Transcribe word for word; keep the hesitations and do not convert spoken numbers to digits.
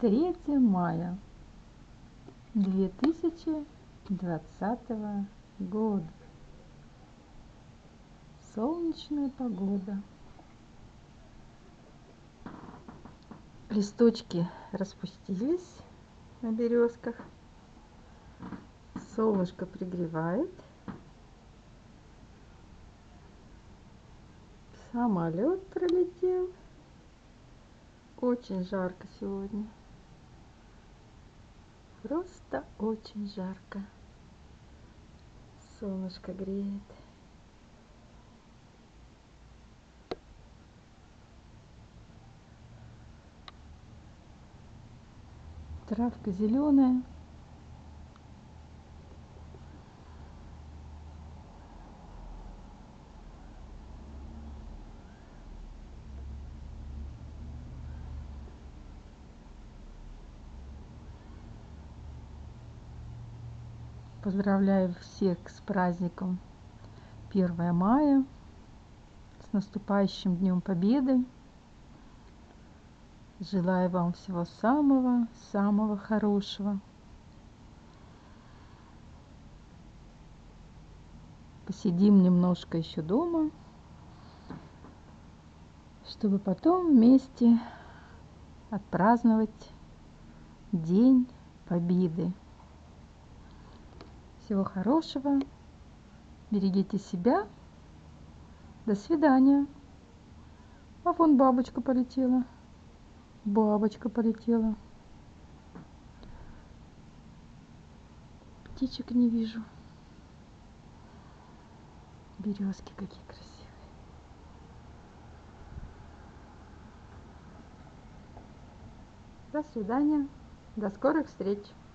третье мая две тысячи двадцатого года. Солнечная погода. Листочки распустились на березках. Солнышко пригревает. Самолет пролетел. Очень жарко сегодня. Просто очень жарко. Солнышко греет. Травка зеленая. Поздравляю всех с праздником первое мая, с наступающим Днем Победы. Желаю вам всего самого-самого хорошего. Посидим немножко еще дома, чтобы потом вместе отпраздновать День Победы. Всего хорошего. Берегите себя. До свидания. А вон бабочка полетела. Бабочка полетела. Птичек не вижу. Березки какие красивые. До свидания. До скорых встреч.